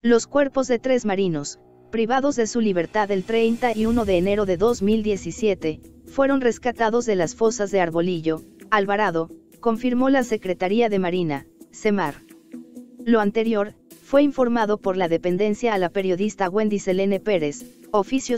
Los cuerpos de 3 marinos, privados de su libertad el 31 de enero de 2017, fueron rescatados de las fosas de Arbolillo, Alvarado, confirmó la Secretaría de Marina, SEMAR. Lo anterior fue informado por la dependencia a la periodista Wendy Selene Pérez, oficio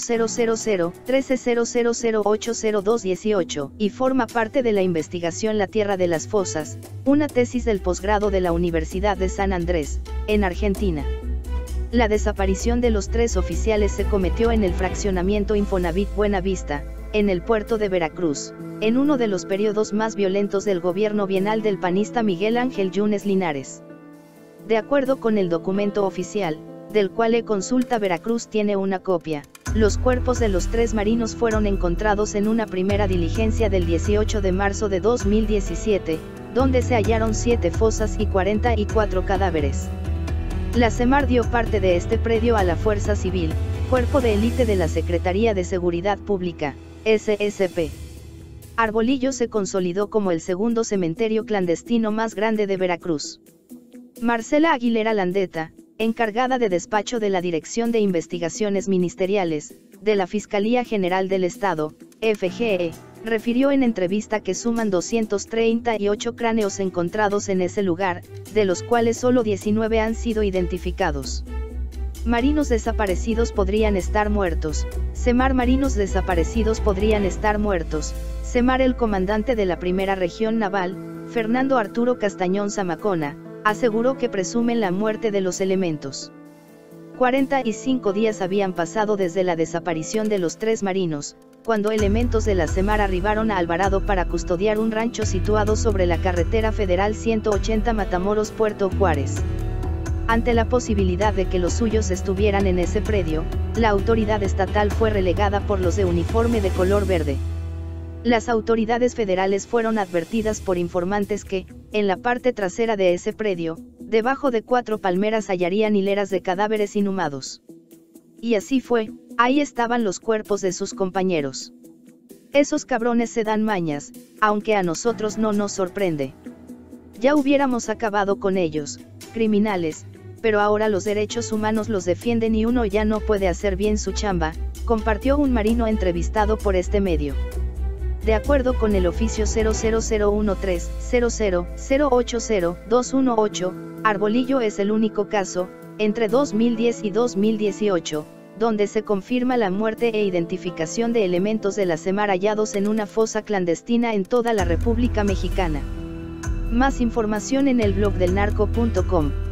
000-1300080218, y forma parte de la investigación La Tierra de las Fosas, una tesis del posgrado de la Universidad de San Andrés, en Argentina. La desaparición de los 3 oficiales se cometió en el fraccionamiento Infonavit Buenavista, en el puerto de Veracruz, en uno de los periodos más violentos del gobierno bienal del panista Miguel Ángel Yunes Linares. De acuerdo con el documento oficial, del cual E-Consulta Veracruz tiene una copia, los cuerpos de los 3 marinos fueron encontrados en una primera diligencia del 18 de marzo de 2017, donde se hallaron 7 fosas y 44 cadáveres. La SEMAR dio parte de este predio a la Fuerza Civil, cuerpo de élite de la Secretaría de Seguridad Pública, SSP. Arbolillo se consolidó como el segundo cementerio clandestino más grande de Veracruz. Marcela Aguilera Landeta, encargada de despacho de la Dirección de Investigaciones Ministeriales, de la Fiscalía General del Estado, FGE, refirió en entrevista que suman 238 cráneos encontrados en ese lugar, de los cuales solo 19 han sido identificados. Marinos desaparecidos podrían estar muertos. SEMAR marinos desaparecidos podrían estar muertos. SEMAR el comandante de la Primera Región Naval, Fernando Arturo Castañón Zamacona, aseguró que presumen la muerte de los elementos. 45 días habían pasado desde la desaparición de los 3 marinos, cuando elementos de la SEMAR arribaron a Alvarado para custodiar un rancho situado sobre la carretera federal 180 Matamoros-Puerto Juárez. Ante la posibilidad de que los suyos estuvieran en ese predio, la autoridad estatal fue relegada por los de uniforme de color verde. Las autoridades federales fueron advertidas por informantes que, en la parte trasera de ese predio, debajo de 4 palmeras hallarían hileras de cadáveres inhumados. Y así fue, ahí estaban los cuerpos de sus compañeros. Esos cabrones se dan mañas, aunque a nosotros no nos sorprende. Ya hubiéramos acabado con ellos, criminales, pero ahora los derechos humanos los defienden y uno ya no puede hacer bien su chamba, compartió un marino entrevistado por este medio. De acuerdo con el oficio 0001300080218, Arbolillo es el único caso, entre 2010 y 2018, donde se confirma la muerte e identificación de elementos de la SEMAR hallados en una fosa clandestina en toda la República Mexicana. Más información en el blog del narco.com.